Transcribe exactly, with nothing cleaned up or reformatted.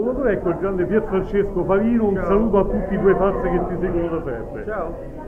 Ecco il grande Pier Francesco Favino, un Ciao. saluto a tutti i tuoi fans che ti seguono da sempre. Ciao.